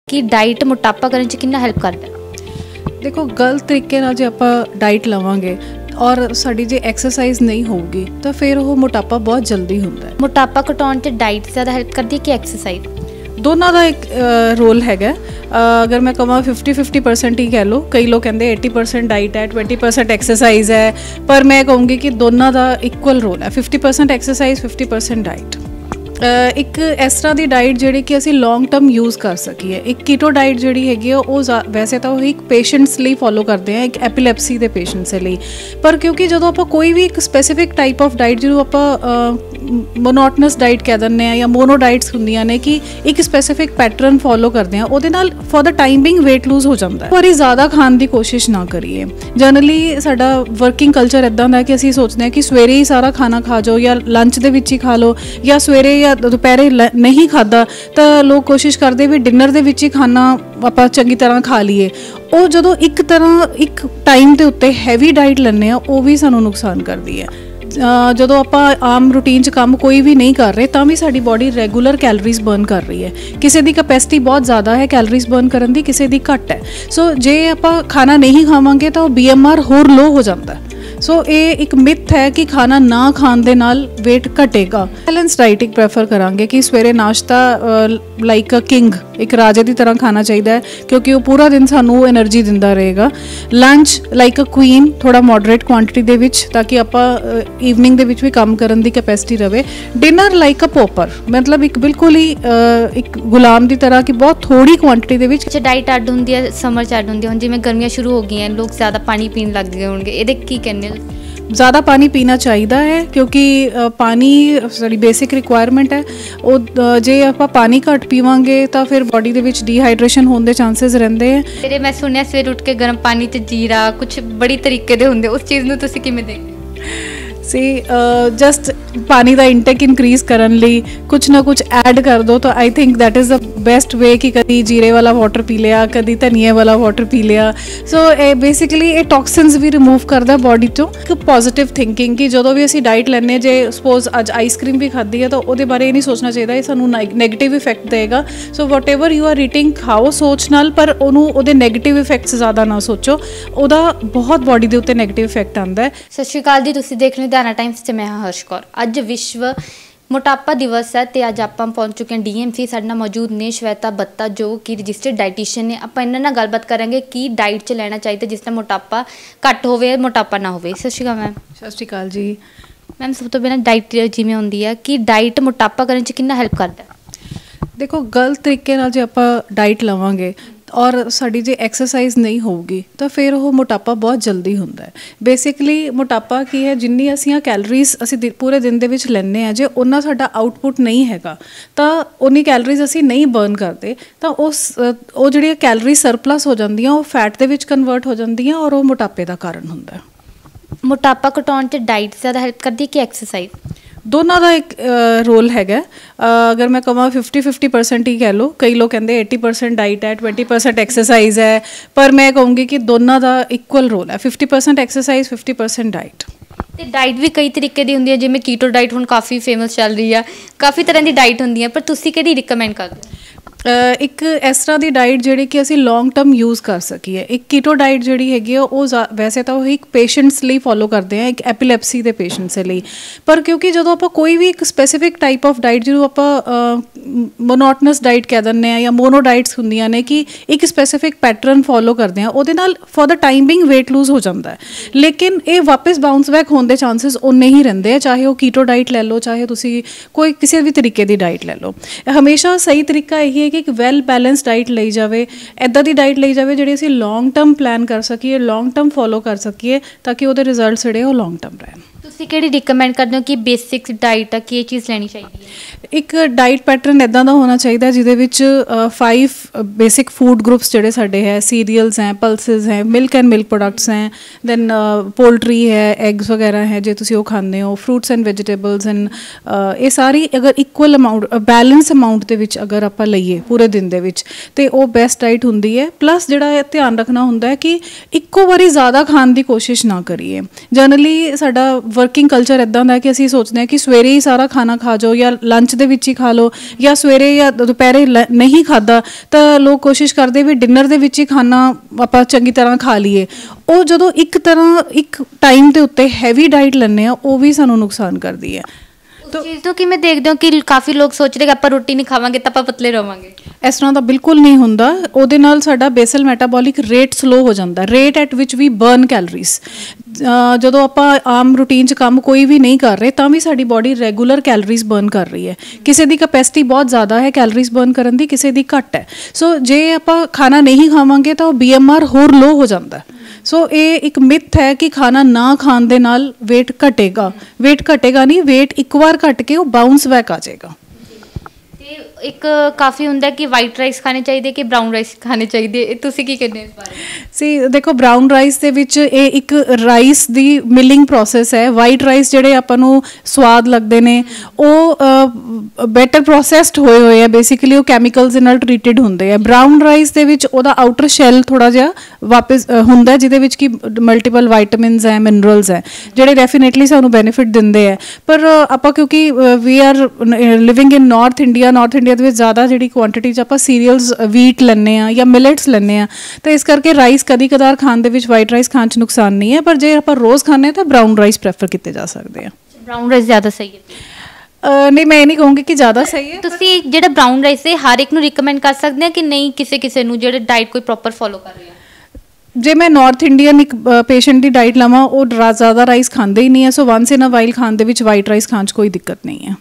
कि डाइट मोटापा करने 'ਚ कितना हेल्प करता है। देखो गलत तरीके ਨਾਲ ਜੇ ਆਪਾਂ ਡਾਈਟ ਲਵਾਂਗੇ ਔਰ ਸਾਡੀ ਜੇ ਐਕਸਰਸਾਈਜ਼ ਨਹੀਂ ਹੋਊਗੀ ਤਾਂ ਫਿਰ ਉਹ ਮੋਟਾਪਾ ਬਹੁਤ ਜਲਦੀ ਹੁੰਦਾ ਹੈ। मोटापा घटाने 'ਚ डाइट ज़्यादा हेल्प करती है कि एक्सरसाइज? ਦੋਨਾਂ ਦਾ ਇੱਕ ਰੋਲ ਹੈਗਾ। ਅਗਰ ਮੈਂ ਕਹਾਂ 50-50% ਹੀ ਕਹਿ ਲਓ, ਕਈ ਲੋਕ ਕਹਿੰਦੇ 80% ਡਾਈਟ ਹੈ 20% ਐਕਸਰਸਾਈਜ਼ ਹੈ, ਪਰ ਮੈਂ ਕਹੂੰਗੀ ਕਿ ਦੋਨਾਂ ਦਾ ਇਕੁਅਲ ਰੋਲ ਹੈ। 50% ਐਕਸਰਸਾਈਜ਼ 50% ਡਾਈਟ। ਇੱਕ ਇਸ ਤਰ੍ਹਾਂ ਦੀ ਡਾਈਟ ਜਿਹੜੀ ਕਿ ਅਸੀਂ ਲੌਂਗ ਟਰਮ ਯੂਜ਼ ਕਰ ਸਕੀਏ। ਇੱਕ ਕੀਟੋ ਡਾਈਟ ਜਿਹੜੀ ਹੈਗੀ ਆ ਉਹ ਵੈਸੇ ਤਾਂ ਉਹ ਇੱਕ ਪੇਸ਼ੈਂਟਸ ਲਈ ਫੋਲੋ ਕਰਦੇ ਆ, ਇੱਕ ਐਪੀਲੈਪਸੀ ਦੇ ਪੇਸ਼ੈਂਟਸ ਲਈ। ਪਰ ਕਿਉਂਕਿ ਜਦੋਂ ਆਪਾਂ ਕੋਈ ਵੀ ਇੱਕ ਸਪੈਸੀਫਿਕ ਟਾਈਪ ਆਫ ਡਾਈਟ ਜਿਹਨੂੰ ਆਪਾਂ ਮੋਨੋਟਨਸ ਡਾਈਟ ਕਹਿ ਦਿੰਦੇ ਆ ਜਾਂ ਮੋਨੋ ਡਾਈਟਸ ਹੁੰਦੀਆਂ ਨੇ ਕਿ ਇੱਕ ਸਪੈਸੀਫਿਕ ਪੈਟਰਨ ਫੋਲੋ ਕਰਦੇ ਆ, ਉਹਦੇ ਨਾਲ for the timing weight lose ਹੋ ਜਾਂਦਾ ਹੈ। ਵਾਰੀ ਜ਼ਿਆਦਾ ਖਾਣ ਦੀ ਕੋਸ਼ਿਸ਼ ਨਾ ਕਰੀਏ। ਜਨਰਲੀ ਸਾਡਾ ਵਰਕਿੰਗ ਕਲਚਰ ਇੱਦਾਂ ਦਾ ਕਿ ਅਸੀਂ ਸੋਚਦੇ ਹਾਂ ਕਿ ਸਵੇਰੇ ਹੀ ਸਾਰਾ ਖਾਣਾ ਖਾ ਜਾਓ ਜਾਂ ਲੰਚ ਦੇ ਵਿੱਚ ਹੀ ਖਾ ਲਓ ਜਾਂ ਸਵੇਰੇ ਦੁਪਹਿਰੇ ਨਹੀਂ ਖਾਧਾ ਤਾਂ ਲੋਕ ਕੋਸ਼ਿਸ਼ ਕਰਦੇ ਵੀ ਡਿਨਰ ਦੇ ਵਿੱਚ ਹੀ ਖਾਣਾ ਆਪਾਂ ਚੰਗੀ ਤਰ੍ਹਾਂ ਖਾ ਲਈਏ। ਉਹ ਜਦੋਂ ਇੱਕ ਟਾਈਮ ਦੇ ਉੱਤੇ ਹੈਵੀ ਡਾਈਟ ਲੈਂਦੇ ਆ ਉਹ ਵੀ ਸਾਨੂੰ ਨੁਕਸਾਨ ਕਰਦੀ ਹੈ। ਜਦੋਂ ਆਪਾਂ ਆਮ ਰੂਟੀਨ 'ਚ ਕੰਮ ਕੋਈ ਵੀ ਨਹੀਂ ਕਰ ਰਹੇ ਤਾਂ ਵੀ ਸਾਡੀ ਬਾਡੀ ਰੈਗੂਲਰ ਕੈਲਰੀਜ਼ ਬਰਨ ਕਰ ਰਹੀ ਹੈ। ਕਿਸੇ ਦੀ ਕੈਪੈਸਿਟੀ ਬਹੁਤ ਜ਼ਿਆਦਾ ਹੈ ਕੈਲਰੀਜ਼ ਬਰਨ ਕਰਨ ਦੀ, ਕਿਸੇ ਦੀ ਘੱਟ ਹੈ। ਸੋ ਜੇ ਆਪਾਂ ਖਾਣਾ ਨਹੀਂ ਖਾਵਾਂਗੇ ਤਾਂ ਉਹ BMR ਹੋਰ ਲੋ ਹੋ ਜਾਂਦਾ। ਸੋ ਇਹ ਇੱਕ ਮਿਥ ਹੈ ਕਿ ਖਾਣਾ ਨਾ ਖਾਣ ਦੇ ਨਾਲ weight ਘਟੇਗਾ। ਬੈਲੈਂਸ ਡਾਈਟ ਇੱਕ ਪ੍ਰੈਫਰ ਕਰਾਂਗੇ ਕਿ ਸਵੇਰੇ ਨਾਸ਼ਤਾ ਲਾਈਕ ਅ ਕਿੰਗ, ਇੱਕ ਰਾਜੇ ਦੀ ਤਰ੍ਹਾਂ ਖਾਣਾ ਚਾਹੀਦਾ ਹੈ ਕਿਉਂਕਿ ਉਹ ਪੂਰਾ ਦਿਨ ਸਾਨੂੰ ਐਨਰਜੀ ਦਿੰਦਾ ਰਹੇਗਾ। ਲੰਚ ਲਾਈਕ ਅ ਕੁਈਨ, ਥੋੜ੍ਹਾ ਮੋਡਰੇਟ ਕੁਆਂਟਿਟੀ ਦੇ ਵਿੱਚ ਤਾਂ ਕਿ ਆਪਾਂ ਈਵਨਿੰਗ ਦੇ ਵਿੱਚ ਵੀ ਕੰਮ ਕਰਨ ਦੀ ਕੈਪੈਸਿਟੀ ਰਵੇ। ਡਿਨਰ ਲਾਈਕ ਅ ਪੋਪਰ, ਮਤਲਬ ਇੱਕ ਬਿਲਕੁਲ ਹੀ ਇੱਕ ਗੁਲਾਮ ਦੀ ਤਰ੍ਹਾਂ ਕਿ ਬਹੁਤ ਥੋੜੀ ਕੁਆਂਟਿਟੀ ਦੇ ਵਿੱਚ। ਡਾਈਟ ਅੱਡ ਹੁੰਦੀ ਹੈ, ਸਮਰ 'ਚ ਅੱਡ ਹੁੰਦੀ ਹੈ। ਹੁਣ ਜਿਵੇਂ ਗਰਮੀਆਂ ਸ਼ੁਰੂ ਹੋ ਗਈਆਂ, ਲੋਕ ਜ਼ਿਆਦਾ ਪਾਣੀ ਪੀਣ ਲੱਗ ਗਏ ਹੋਣਗੇ, ਇਹਦੇ ਕੀ ਕਹਿੰਦੇ? ज़्यादा पानी पीना चाहिए है क्योंकि पानी साडी बेसिक रिक्वायरमेंट है। ਉਹ ਜੇ ਆਪਾਂ ਪਾਣੀ ਘੱਟ ਪੀਵਾਂਗੇ ਤਾਂ ਫਿਰ ਬਾਡੀ ਦੇ ਵਿੱਚ ਡੀਹਾਈਡਰੇਸ਼ਨ ਹੋਣ ਦੇ ਚਾਂਸਸ ਰਹਿੰਦੇ ਆ। ਤੇਰੇ ਮੈਂ ਸੁਣਿਆ ਸਵੇਰ ਉੱਠ ਕੇ ਗਰਮ ਪਾਣੀ 'ਚ ਜੀਰਾ ਕੁਝ ਬੜੀ ਤਰੀਕੇ ਦੇ ਹੁੰਦੇ, ਉਸ ਚੀਜ਼ ਨੂੰ ਤੁਸੀਂ ਕਿਵੇਂ ਦੇਖਦੇ? जस्ट पानी का इंटेक इनक्रीज करने लिए कुछ ना कुछ ऐड कर दो तो I think that is the best way कि कभी जीरे वाला वाटर पी लिया, कभी धनिए वाला वाटर पी लिया। सो बेसिकली ये टॉक्सिन्स भी रिमूव करता बॉडी चो। एक पॉजिटिव थिंकिंग कि जो भी असी डाइट लैने, जे सपोज अज आइसक्रीम भी खाधी है तो वो बारे नहीं सोचना चाहिए सानू नैगेटिव इफेक्ट देगा। So whatever you are eating खाओ सोच नाल, पर उन्होंने नैगेटिव इफेक्ट्स ज़्यादा ना सोचो, ਉਹਦਾ बहुत बॉडी के उत्ते नैगेटिव इफेक्ट आता है। सत श्री अकाल जी, तुसीं देख रहे हो लुधियाना टाइम्स ते मैं हाँ हर्ष कौर। अज विश्व मोटापा दिवस है तो अज आप पहुँच चुके हैं DMC। साडे नाल मौजूद ने श्वेता बत्ता जो कि रजिस्टर्ड डाइटिशियन ने। आप इन्हां नाल गलबात करांगे कि डाइट च लेना चाहिए जिस तरह मोटापा घट होवे मोटापा ना होवे। सत श्री अकाल मैम। सत श्री अकाल जी मैम, सब तो पहले डाइट जिवें हुंदी है कि डाइट मोटापा करने 'ਚ कितना हेल्प करता है? देखो गलत तरीके ਨਾਲ ਜੇ ਆਪਾਂ ਡਾਈਟ ਲਵਾਂਗੇ ਔਰ ਸਾਡੀ ਜੇ ਐਕਸਰਸਾਈਜ਼ ਨਹੀਂ ਹੋਊਗੀ ਤਾਂ ਫਿਰ ਉਹ ਮੋਟਾਪਾ ਬਹੁਤ ਜਲਦੀ ਹੁੰਦਾ ਹੈ। ਬੇਸਿਕਲੀ ਮੋਟਾਪਾ ਕੀ ਹੈ, ਜਿੰਨੀ ਅਸੀਂ ਕੈਲਰੀਜ਼ ਅਸੀਂ ਪੂਰੇ ਦਿਨ ਦੇ ਵਿੱਚ ਲੈਂਦੇ ਹਾਂ, ਜੇ ਉਹਨਾਂ ਸਾਡਾ ਆਊਟਪੁੱਟ ਨਹੀਂ ਹੈਗਾ ਤਾਂ ਉਨੀ ਕੈਲਰੀਜ਼ ਅਸੀਂ ਨਹੀਂ ਬਰਨ ਕਰਦੇ ਤਾਂ ਉਹ ਜਿਹੜੀਆਂ ਕੈਲਰੀ ਸਰਪਲਸ ਹੋ ਜਾਂਦੀਆਂ ਉਹ ਫੈਟ ਦੇ ਵਿੱਚ ਕਨਵਰਟ ਹੋ ਜਾਂਦੀਆਂ ਔਰ ਉਹ ਮੋਟਾਪੇ ਦਾ ਕਾਰਨ ਹੁੰਦਾ ਹੈ। मोटापा घटाने 'ਚ डाइट ज़्यादा हेल्प करती है कि एक्सरसाइज? ਦੋਨਾਂ ਦਾ ਇੱਕ ਰੋਲ ਹੈਗਾ। ਅਗਰ ਮੈਂ ਕਹਾਂ 50-50% ਹੀ ਕਹਿ ਲਓ, ਕਈ ਲੋਕ ਕਹਿੰਦੇ 80% ਡਾਈਟ ਹੈ 20% ਐਕਸਰਸਾਈਜ਼ ਹੈ, ਪਰ ਮੈਂ ਕਹੂੰਗੀ ਕਿ ਦੋਨਾਂ ਦਾ ਇਕੁਅਲ ਰੋਲ ਹੈ। 50% ਐਕਸਰਸਾਈਜ਼ 50% ਡਾਈਟ। ਤੇ ਡਾਈਟ ਵੀ ਕਈ ਤਰੀਕੇ ਦੀ ਹੁੰਦੀ ਹੈ, ਜਿਵੇਂ ਕੀਟੋ ਡਾਈਟ ਹੁਣ ਕਾਫੀ ਫੇਮਸ ਚੱਲ ਰਹੀ ਆ, ਕਾਫੀ ਤਰ੍ਹਾਂ ਦੀ ਡਾਈਟ ਹੁੰਦੀ ਹੈ, ਪਰ ਤੁਸੀਂ ਕਿਹੜੀ ਰਿਕਮੈਂਡ ਕਰਦੇ ਹੋ? ਇੱਕ ਇਸ ਤਰ੍ਹਾਂ ਦੀ ਡਾਈਟ ਜਿਹੜੀ ਕਿ ਅਸੀਂ ਲੌਂਗ ਟਰਮ ਯੂਜ਼ ਕਰ ਸਕੀਏ। ਇੱਕ ਕੀਟੋ ਡਾਈਟ ਜਿਹੜੀ ਹੈਗੀ ਆ ਉਹ ਵੈਸੇ ਤਾਂ ਉਹ ਇੱਕ ਪੇਸ਼ੈਂਟਸ ਲਈ ਫੋਲੋ ਕਰਦੇ ਆ, ਇੱਕ ਐਪੀਲੈਪਸੀ ਦੇ ਪੇਸ਼ੈਂਟਸ ਲਈ। ਪਰ ਕਿਉਂਕਿ ਜਦੋਂ ਆਪਾਂ ਕੋਈ ਵੀ ਇੱਕ ਸਪੈਸੀਫਿਕ ਟਾਈਪ ਆਫ ਡਾਈਟ ਜਿਹਨੂੰ ਆਪਾਂ ਮੋਨੋਟਨਸ ਡਾਈਟ ਕਹਿ ਦਿੰਦੇ ਆ ਜਾਂ ਮੋਨੋ ਡਾਈਟਸ ਹੁੰਦੀਆਂ ਨੇ ਕਿ ਇੱਕ ਸਪੈਸੀਫਿਕ ਪੈਟਰਨ ਫੋਲੋ ਕਰਦੇ ਆ, ਉਹਦੇ ਨਾਲ for the timing weight lose ਹੋ ਜਾਂਦਾ ਹੈ। ਲੇਕਿਨ ਇਹ ਵਾਪਸ ਬਾਉਂਸ ਬੈਕ ਹੋਣ ਦੇ ਚਾਂਸਸ ਉਨੇ ਹੀ ਰਹਿੰਦੇ ਆ, ਚਾਹੇ ਉਹ ਕੀਟੋ ਡਾਈਟ ਲੈ ਲਓ, ਚਾਹੇ ਤੁਸੀਂ ਕੋਈ ਕਿਸੇ ਵੀ ਤਰੀਕੇ ਦੀ ਡਾਈਟ ਲੈ ਲਓ। ਹਮੇਸ਼ਾ ਸਹੀ ਤਰੀਕਾ ਇਹੀ ਹੈ ਕਿ ਇੱਕ ਵੈਲ ਬੈਲੈਂਸ ਡਾਈਟ ਲਈ ਜਾਵੇ, ਇੱਦਾਂ ਦੀ ਡਾਈਟ ਲਈ ਜਾਵੇ ਜਿਹੜੀ ਅਸੀਂ ਲੌਂਗ ਟਰਮ ਪਲਾਨ ਕਰ ਸਕੀਏ, ਲੌਂਗ ਟਰਮ ਫੋਲੋ ਕਰ ਸਕੀਏ ਤਾਂ ਕਿ ਉਹਦੇ ਰਿਜ਼ਲਟਸ ਜਿਹੜੇ ਉਹ ਲੌਂਗ ਟਰਮ ਰਹਿਣ। ਤੁਸੀਂ ਕਿਹੜੀ ਰਿਕਮੈਂਡ ਕਰਦੇ ਹੋ ਕਿ ਬੇਸਿਕ ਡਾਈਟ ਆ ਕੀ ਇਹ ਚੀਜ਼ ਲੈਣੀ ਚਾਹੀਦੀ ਹੈ? ਇੱਕ ਡਾਈਟ ਪੈਟਰਨ ਇੱਦਾਂ ਦਾ ਹੋਣਾ ਚਾਹੀਦਾ ਜਿਹਦੇ ਵਿੱਚ 5 ਬੇਸਿਕ ਫੂਡ ਗਰੁੱਪਸ ਜਿਹੜੇ ਸਾਡੇ ਹੈ, ਸੀਰੀਅਲਸ ਹੈ, ਪਲਸਿਸ ਹੈ, ਮਿਲਕ ਐਂਡ ਮਿਲਕ ਪ੍ਰੋਡਕਟਸ ਹੈ, ਦੈਨ ਪੋਲਟਰੀ ਹੈ, ਐਗਸ ਵਗੈਰਾ ਹੈ ਜੇ ਤੁਸੀਂ ਉਹ ਖਾਂਦੇ ਹੋ, ਫਰੂਟਸ ਐਂਡ ਵੈਜੀਟੇਬਲਸ ਐਂਡ ਇਹ ਸਾਰੀ ਅਗਰ ਇਕੁਅਲ ਅਮਾਊਂਟ ਬੈਲੈਂਸ ਅਮਾਊਂਟ ਦੇ ਵਿੱਚ ਅਗਰ ਆਪਾਂ ਲਈਏ ਪੂਰੇ ਦਿਨ ਦੇ ਵਿੱਚ ਤੇ ਉਹ ਬੈਸਟ ਡਾਈਟ ਹੁੰਦੀ ਹੈ। ਪਲੱਸ ਜਿਹੜਾ ਧਿਆਨ ਰੱਖਣਾ ਹੁੰਦਾ ਹੈ ਕਿ ਇੱਕੋ ਵਾਰੀ ਜ਼ਿਆਦਾ ਖਾਣ ਦੀ ਕੋਸ਼ਿਸ਼ ਨਾ ਕਰੀਏ। ਜਨਰਲੀ ਸਾਡਾ वर्किंग कल्चर इदां दा कि ਅਸੀਂ ਸੋਚਦੇ ਹਾਂ ਕਿ ਸਵੇਰੇ ਹੀ ਸਾਰਾ ਖਾਣਾ ਖਾ ਜਾਓ ਜਾਂ ਲੰਚ ਦੇ ਵਿੱਚ ਹੀ ਖਾ ਲਓ ਜਾਂ ਸਵੇਰੇ ਜਾਂ ਦੁਪਹਿਰੇ ਨਹੀਂ ਖਾਦਾ ਤਾਂ ਲੋਕ ਕੋਸ਼ਿਸ਼ ਕਰਦੇ ਵੀ ਡਿਨਰ ਦੇ ਵਿੱਚ ਹੀ ਖਾਣਾ ਆਪਾਂ ਚੰਗੀ ਤਰ੍ਹਾਂ ਖਾ ਲਈਏ। ਉਹ ਜਦੋਂ ਇੱਕ ਟਾਈਮ ਦੇ ਉੱਤੇ ਹੈਵੀ ਡਾਈਟ ਲੈਂਦੇ ਆ ਉਹ ਵੀ ਸਾਨੂੰ ਨੁਕਸਾਨ ਕਰਦੀ ਹੈ। तो चीज़ तो कि मैं देखती हूँ कि काफ़ी लोग सोच रहे कि आप रोटी नहीं खावांगे तो आप पतले रहोगे। ਇਸ ਤਰ੍ਹਾਂ ਦਾ ਬਿਲਕੁਲ ਨਹੀਂ ਹੁੰਦਾ। ਉਹਦੇ ਨਾਲ ਸਾਡਾ ਬੇਸਲ ਮੈਟਾਬੋਲਿਕ ਰੇਟ ਸਲੋ ਹੋ ਜਾਂਦਾ, rate at which we burn calories. ਜਦੋਂ ਆਪਾਂ ਆਮ ਰੂਟੀਨ 'ਚ ਕੰਮ ਕੋਈ ਵੀ ਨਹੀਂ ਕਰ ਰਹੇ ਤਾਂ ਵੀ ਸਾਡੀ ਬਾਡੀ ਰੈਗੂਲਰ ਕੈਲਰੀਜ਼ ਬਰਨ ਕਰ ਰਹੀ ਹੈ। ਕਿਸੇ ਦੀ ਕੈਪੈਸਿਟੀ ਬਹੁਤ ਜ਼ਿਆਦਾ ਹੈ ਕੈਲਰੀਜ਼ ਬਰਨ ਕਰਨ ਦੀ, ਕਿਸੇ ਦੀ ਘੱਟ ਹੈ। ਸੋ ਜੇ ਆਪਾਂ ਖਾਣਾ ਨਹੀਂ ਖਾਵਾਂਗੇ ਤਾਂ ਉਹ BMR ਹੋਰ ਲੋ ਹੋ ਜਾਂਦਾ। ਸੋ ਇਹ ਇੱਕ ਮਿਥ ਹੈ ਕਿ ਖਾਣਾ ਨਾ ਖਾਣ ਦੇ ਨਾਲ ਵੇਟ ਘਟੇਗਾ। ਵੇਟ ਘਟੇਗਾ ਨਹੀਂ, ਵੇਟ ਇੱਕ ਵਾਰ ਘਟ ਕੇ ਉਹ ਬਾਉਂਸ ਬੈਕ ਆ ਜਾਏਗਾ। ਇੱਕ ਕਾਫੀ ਹੁੰਦਾ ਕਿ ਵਾਈਟ ਰਾਈਸ ਖਾਣੇ ਚਾਹੀਦੇ ਕਿ ਬਰਾਊਨ ਰਾਈਸ ਖਾਣੇ ਚਾਹੀਦੇ, ਤੁਸੀਂ ਕੀ ਕਹਿੰਦੇ ਇਸ ਬਾਰੇ? ਸੀ ਦੇਖੋ, ਬਰਾਊਨ ਰਾਈਸ ਦੇ ਵਿੱਚ ਇਹ ਇੱਕ ਰਾਈਸ ਦੀ ਮਿਲਿੰਗ ਪ੍ਰੋਸੈਸ ਹੈ। ਵਾਈਟ ਰਾਈਸ ਜਿਹੜੇ ਆਪਾਂ ਨੂੰ ਸਵਾਦ ਲੱਗਦੇ ਨੇ ਉਹ ਬੈਟਰ ਪ੍ਰੋਸੈਸਡ ਹੋਏ ਆ, ਬੇਸਿਕਲੀ ਉਹ ਕੈਮੀਕਲਸ ਦੇ ਨਾਲ ਟਰੀਟਡ ਹੁੰਦੇ ਆ। ਬਰਾਊਨ ਰਾਈਸ ਦੇ ਵਿੱਚ ਉਹਦਾ ਆਊਟਰ ਸ਼ੈਲ ਥੋੜ੍ਹਾ ਜਿਹਾ ਵਾਪਸ ਹੁੰਦਾ ਜਿਹਦੇ ਵਿੱਚ ਕਿ ਮਲਟੀਪਲ ਵਾਈਟਮਿਨਸ ਹੈ, ਮਿਨਰਲਸ ਹੈ ਜਿਹੜੇ ਡੈਫੀਨੇਟਲੀ ਸਾਨੂੰ ਬੈਨੀਫਿਟ ਦਿੰਦੇ ਆ। ਪਰ ਆਪਾਂ ਕਿਉਂਕਿ we are living in North India ਦੇ ਵਿੱਚ ਜ਼ਿਆਦਾ ਜਿਹੜੀ ਕੁਆਂਟਿਟੀ 'ਚ ਆਪਾਂ ਸੀਰੀਅਲਸ ਵੀਟ ਲੈਂਦੇ ਹਾਂ ਜਾਂ ਮਿਲਟਸ ਲੈਂਦੇ ਹਾਂ ਤਾਂ ਇਸ ਕਰਕੇ ਰਾਈਸ ਕਦੀ ਕਦਾਰ ਖਾਣ ਦੇ ਵਿੱਚ ਵਾਈਟ ਰਾਈਸ ਖਾਣ 'ਚ ਨੁਕਸਾਨ ਨਹੀਂ ਹੈ। ਪਰ ਜੇ ਆਪਾਂ ਰੋਜ਼ ਖਾਂਦੇ ਹਾਂ ਤਾਂ ਬਰਾਊਨ ਰਾਈਸ ਪ੍ਰੈਫਰ ਕੀਤੇ ਜਾ ਸਕਦੇ ਆ। ਬਰਾਊਨ ਰਾਈਸ ਜ਼ਿਆਦਾ ਸਹੀ ਹੈ? ਨਹੀਂ, ਮੈਂ ਇਹ ਨਹੀਂ ਕਹੂੰਗੀ ਕਿ ਜ਼ਿਆਦਾ ਸਹੀ ਹੈ। ਤੁਸੀਂ ਜਿਹੜਾ ਬਰਾਊਨ ਰਾਈਸ ਹੈ ਹਰ ਇੱਕ ਨੂੰ ਰਿਕਮੈਂਡ ਕਰ ਸਕਦੇ ਆ ਕਿ ਨਹੀਂ ਕਿਸੇ ਨੂੰ ਜਿਹੜੇ ਡਾਈਟ ਕੋਈ ਪ੍ਰੋਪਰ ਫੋਲੋ ਕਰ ਰਿਹਾ? ਜੇ ਮੈਂ ਨਾਰਥ ਇੰਡੀਅਨ ਇੱਕ ਪੇਸ਼ੈਂਟ ਦੀ ਡਾਈਟ ਲਵਾਂ ਉਹ ਜ਼ਿਆਦਾ ਰਾਈਸ ਖਾਂਦੇ ਹੀ ਨਹੀਂ ਹੈ। ਸੋ ਵਨਸ ਇਨ ਅ ਵਾਈਲ ਖਾਣ ਦੇ ਵਿੱਚ ਵਾਈਟ ਰਾਈਸ ਖਾਣ 'ਚ ਕੋਈ ਦਿੱਕਤ ਨਹੀਂ ਹੈ।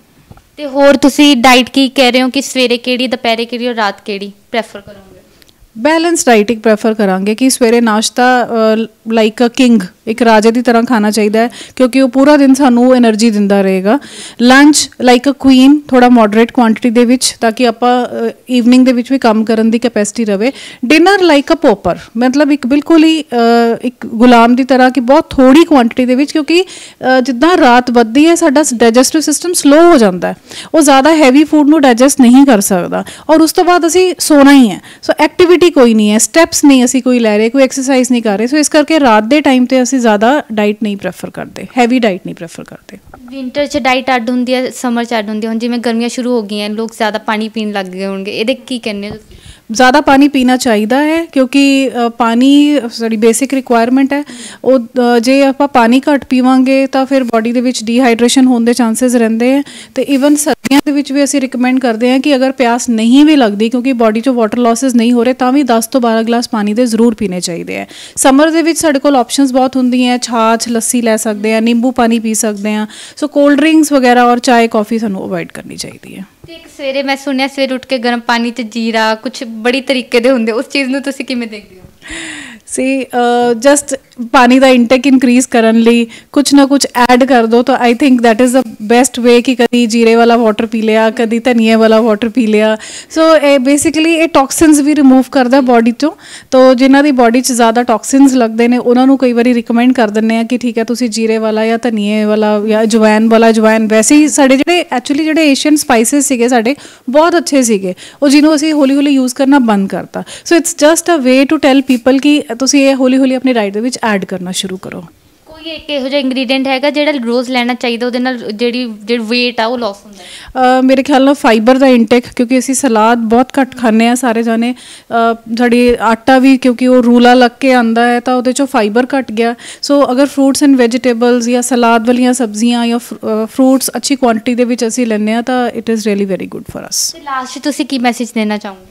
ਤੇ ਹੋਰ ਤੁਸੀਂ ਡਾਈਟ ਕੀ ਕਹਿ ਰਹੇ ਹੋ ਕਿ ਸਵੇਰੇ ਕਿਹੜੀ, ਦੁਪਹਿਰੇ ਕਿਹੜੀ ਔਰ ਰਾਤ ਕਿਹੜੀ ਪ੍ਰੈਫਰ ਕਰੋਗੇ? ਬੈਲੈਂਸ ਡਾਈਟ ਇੱਕ ਪ੍ਰੈਫਰ ਕਰਾਂਗੇ ਕਿ ਸਵੇਰੇ ਨਾਸ਼ਤਾ ਲਾਈਕ ਅ ਕਿੰਗ, ਇੱਕ ਰਾਜੇ ਦੀ ਤਰ੍ਹਾਂ ਖਾਣਾ ਚਾਹੀਦਾ ਹੈ ਕਿਉਂਕਿ ਉਹ ਪੂਰਾ ਦਿਨ ਸਾਨੂੰ ਐਨਰਜੀ ਦਿੰਦਾ ਰਹੇਗਾ। ਲੰਚ ਲਾਈਕ ਅ ਕੁਈਨ, ਥੋੜ੍ਹਾ ਮੋਡਰੇਟ ਕੁਆਂਟਿਟੀ ਦੇ ਵਿੱਚ ਤਾਂ ਕਿ ਆਪਾਂ ਈਵਨਿੰਗ ਦੇ ਵਿੱਚ ਵੀ ਕੰਮ ਕਰਨ ਦੀ ਕੈਪੈਸਿਟੀ ਰਵੇ। ਡਿਨਰ ਲਾਈਕ ਅ ਪੋਪਰ, ਮਤਲਬ ਇੱਕ ਬਿਲਕੁਲ ਹੀ ਇੱਕ ਗੁਲਾਮ ਦੀ ਤਰ੍ਹਾਂ ਕਿ ਬਹੁਤ ਥੋੜ੍ਹੀ ਕੁਆਂਟਿਟੀ ਦੇ ਵਿੱਚ, ਕਿਉਂਕਿ ਜਿੱਦਾਂ ਰਾਤ ਵੱਧਦੀ ਹੈ ਸਾਡਾ ਡਾਈਜੈਸਟਿਵ ਸਿਸਟਮ ਸਲੋ ਹੋ ਜਾਂਦਾ, ਉਹ ਜ਼ਿਆਦਾ ਹੈਵੀ ਫੂਡ ਨੂੰ ਡਾਈਜੈਸਟ ਨਹੀਂ ਕਰ ਸਕਦਾ ਔਰ ਉਸ ਤੋਂ ਬਾਅਦ ਅਸੀਂ ਸੋਣਾ ਹੀ ਹੈ। ਸੋ ਐਕਟੀਵਿਟੀ ਕੋਈ ਨਹੀਂ ਹੈ, ਸਟੈਪਸ ਨਹੀਂ ਅਸੀਂ ਕੋਈ ਲੈ ਰਹੇ, ਕੋਈ ਐਕਸਰਸਾਈਜ਼ ਨਹੀਂ ਕਰ ਰਹੇ। ਸੋ ਇਸ ਕਰਕੇ ਰਾਤ ਦੇ ਟਾਈਮ ਤੇ ਅਸੀਂ ਜ਼ਿਆਦਾ ਡਾਈਟ ਨਹੀਂ ਪ੍ਰੈਫਰ ਕਰਦੇ, ਹੈਵੀ ਡਾਈਟ ਨਹੀਂ ਪ੍ਰੈਫਰ ਕਰਦੇ। ਵਿੰਟਰ 'ਚ ਡਾਈਟ ਅੱਡ ਹੁੰਦੀ ਹੈ, ਸਮਰ 'ਚ ਅੱਡ ਹੁੰਦੀ ਹੈ। ਹੁਣ ਜਿਵੇਂ ਗਰਮੀਆਂ ਸ਼ੁਰੂ ਹੋ ਗਈਆਂ, ਲੋਕ ਜ਼ਿਆਦਾ ਪਾਣੀ ਪੀਣ ਲੱਗ ਗਏ ਹੋਣਗੇ, ਇਹਦੇ ਕੀ ਕਹਿੰਦੇ ਹੋ? ज़्यादा पानी पीना चाहिए है क्योंकि पानी साड़ी बेसिक रिक्वायरमेंट है। वो जे आप पानी घट पीवांगे तो फिर बॉडी दे विच डिहाइड्रेशन होने के चांसेस रहते हैं। तो ईवन सर्दियों के विच भी असी रिकमेंड करते हैं कि अगर प्यास नहीं भी लगती क्योंकि बॉडी चो वाटर लॉसिस नहीं हो रहे तो भी 10 तो 12 गिलास पानी के जरूर पीने चाहिए हैं। समर के विच साडे कोल ऑप्शंस बहुत होंदी हैं, छाछ लस्सी लै सकते हैं, नींबू पानी पी सकते हैं। सो कोल्ड ड्रिंक्स वगैरह और चाय कॉफ़ी सानू अवॉइड करनी चाहिए है। एक सवेरे मैं सुनिया सवेरे उठ के गर्म पानी च जीरा कुछ बड़ी तरीके दे हुंदे, उस चीज़ नूं तुसीं किवें देखदे हो? सी जस्ट पानी का इंटेक इनक्रीज करने लिए कुछ ना कुछ ऐड कर दो तो I think that is the best way कि कभी जीरे वाला वाटर पी लिया, कभी धनिए वाला वाटर पी लिया। सो बेसिकली ये टॉक्सिन्स भी रिमूव करता बॉडी चो। तो जिन्हों की बॉडी च ज़्यादा टॉक्सिन्स लगते हैं उन्होंने कई बार रिकमेंड कर दें कि ठीक है तुसी जीरे वाला या धनिए वाला या अजवैन वाला, अजवैन वैसे ही साढ़े जो एक्चुअली जो एशियन स्पाइसिस सीगे साढ़े बहुत अच्छे सीगे, जिन्होंने असीं हौली हौली यूज़ करना बंद करता। So it's just a way to tell people कि तुसी ये हौली हौली अपनी डाइट दे विच ऐड करना शुरू करो। कोई एक इहो जिहा इंग्रीडिएंट हैगा जिहड़ा रोज़ लेना चाहिए उहदे नाल ਜਿਹੜੀ वेट आ वो लॉस ਹੁੰਦਾ है? मेरे ख्याल नाल फाइबर का इंटेक, क्योंकि असी सलाद बहुत घट खाने हैं सारे जाने। साड़ी आटा भी क्योंकि वो रूला लग के आंदा है तो उहदे चों फाइबर घट गया। सो अगर फ्रूट्स एंड वेजिटेबल्स या सलाद वाली सब्जियां या फ्रूट्स अच्छी क्वांटिटी दे विच असी लैंदे आ तो it is really very good for us. Last तुसीं की मैसेज देना चाहोगे?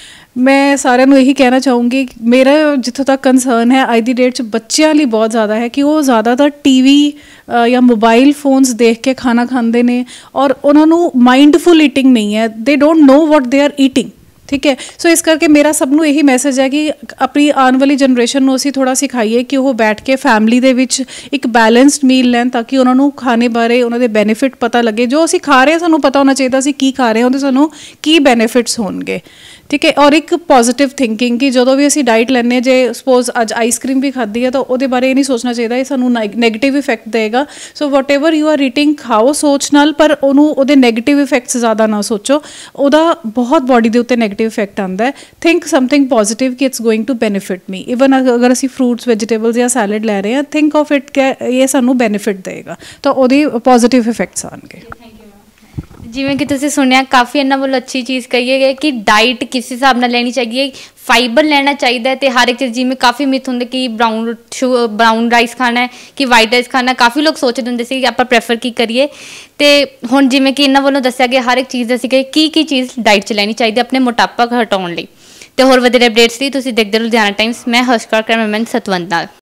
मैं सारे यही कहना चाहूँगी, मेरा जितों तक कंसर्न है अज की डेट च बच्चों लिए बहुत ज़्यादा है कि वो ज़्यादातर टीवी या मोबाइल फोन्स देख के खाना खाते हैं और उन्होंने माइंडफुल ईटिंग नहीं है, they don't know what they are eating. ठीक है, सो इस करके मेरा सबनों यही मैसेज है कि अपनी आने वाली जनरेशन को असीं थोड़ा सिखाइए कि वो बैठ के फैमिली दे विच एक बैलेंस्ड मील लैन ताकि उन्होंने खाने बारे उन्होंने बेनीफिट पता लगे। जो असीं खा रहे हैं सानूं पता होना चाहिए असीं की खा रहे हैं, उहदे सानूं की बेनीफिट्स होणगे। ठीक है। और एक पॉजिटिव थिंकिंग कि जो भी ਅਸੀਂ ਡਾਈਟ ਲੈਂਦੇ ਜੇ ਸਪੋਜ਼ ਅੱਜ ਆਈਸਕ੍ਰੀਮ ਵੀ ਖਾਧੀ ਹੈ ਤਾਂ ਉਹਦੇ ਬਾਰੇ ਇਹ ਨਹੀਂ ਸੋਚਣਾ ਚਾਹੀਦਾ ਇਹ ਸਾਨੂੰ ਨੈਗੇਟਿਵ ਇਫੈਕਟ ਦੇਗਾ। So whatever you are eating ਖਾਓ ਸੋਚ ਨਾਲ, ਪਰ ਉਹਨੂੰ ਉਹਦੇ ਨੈਗੇਟਿਵ ਇਫੈਕਟਸ ਜ਼ਿਆਦਾ ਨਾ ਸੋਚੋ, ਉਹਦਾ ਬਹੁਤ ਬੋਡੀ ਦੇ ਉੱਤੇ ਨੈਗੇਟਿਵ ਇਫੈਕਟ ਆਉਂਦਾ ਹੈ। ਥਿੰਕ ਸਮਥਿੰਗ ਪੋਜ਼ਿਟਿਵ ਕਿ it's going to benefit me. Even ਅਗਰ ਅਸੀਂ ਫਰੂਟਸ ਵੈਜੀਟੇਬਲਸ ਜਾਂ ਸੈਲਡ ਲੈ ਰਹੇ ਹਾਂ, ਥਿੰਕ ਆਫ ਇਟ ਕਿ ਇਹ ਸਾਨੂੰ ਬੈਨੀਫਿਟ ਦੇਗਾ, ਤਾਂ ਉਹਦੇ ਪੋਜ਼ਿਟਿਵ ਇਫੈਕਟਸ ਆਉਣਗੇ। ਜਿਵੇਂ ਕਿ ਤੁਸੀਂ ਸੁਣਿਆ ਕਾਫੀ ਇਹਨਾਂ ਵੱਲੋਂ ਅੱਛੀ ਚੀਜ਼ ਕਹੀ ਹੈ ਕਿ ਡਾਈਟ ਕਿਸ ਹਿਸਾਬ ਨਾਲ ਲੈਣੀ ਚਾਹੀਦੀ ਹੈ, ਫਾਈਬਰ ਲੈਣਾ ਚਾਹੀਦਾ ਤੇ ਹਰ ਇੱਕ ਚੀਜ਼, ਜਿਵੇਂ ਕਾਫੀ ਮਿਥ ਹੁੰਦੇ ਕਿ ਬਰਾਊਨ ਰਾਈਸ ਖਾਣਾ ਹੈ ਕਿ ਵਾਈਟ ਰਾਈਸ ਖਾਣਾ, ਕਾਫੀ ਲੋਕ ਸੋਚਦੇ ਹੁੰਦੇ ਸੀ ਕਿ ਆਪਾਂ ਪ੍ਰੈਫਰ ਕੀ ਕਰੀਏ। ਤੇ ਹੁਣ ਜਿਵੇਂ ਕਿ ਇਹਨਾਂ ਵੱਲੋਂ ਦੱਸਿਆ ਗਿਆ ਹਰ ਇੱਕ ਚੀਜ਼ ਦੱਸੀ ਗਈ ਕੀ ਚੀਜ਼ ਡਾਈਟ 'ਚ ਲੈਣੀ ਚਾਹੀਦੀ ਆਪਣੇ ਮੋਟਾਪਾ ਹਟਾਉਣ ਲਈ। ਤੇ ਹੋਰ ਵਧੇਰੇ ਅਪਡੇਟਸ ਲਈ ਤੁਸੀਂ ਦੇਖਦੇ ਰਹੋ ਲੁਧਿਆਣਾ ਟਾਈਮਸ। ਮੈਂ ਹਰਸ਼ਕੌਰ ਕੈਮਰਾਮੈਨ ਸਤਵੰਤ ਨਾਲ।